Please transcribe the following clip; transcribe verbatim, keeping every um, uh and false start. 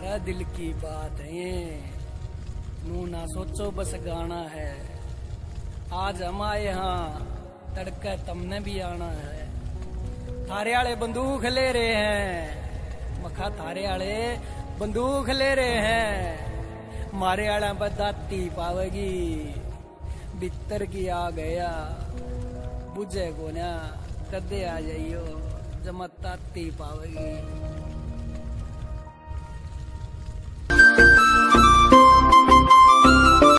है दिल की बात है ये, नू ना सोचो बस गाना है। आज हम आए यहाँ तड़का तमने भी आना है। थारे आले बंदूक ले रहे हैं, मखा थारे आले बंदूक ले रहे हैं। मारे आला बदाती पावेगी, भीतर की आ गया बुझे को ना, कदे आ जाइयो जमा ताती पावेगी।